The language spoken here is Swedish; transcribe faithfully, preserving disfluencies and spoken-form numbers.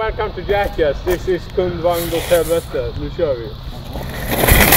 welcome to Jackass. This is kundvagn åt helvete. Nu kör vi.